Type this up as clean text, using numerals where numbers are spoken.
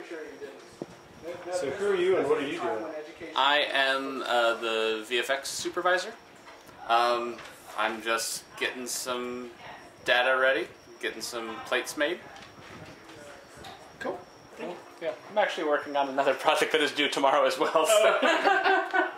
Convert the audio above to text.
So who are you and what are you doing? I am the VFX supervisor. I'm just getting some data ready, getting some plates made. Cool. Yeah, I'm actually working on another project that is due tomorrow as well. So.